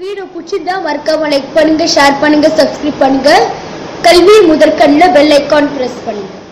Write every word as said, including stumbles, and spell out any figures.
Video பிடிச்சிருந்தா மறக்காம like பண்ணுங்க, ஷேர் பண்ணுங்க, சப்ஸ்கிரைப் பண்ணுங்க. கல்வி முதற்கண்ணில் பெல் ஐகான் பிரஸ் பண்ணுங்க.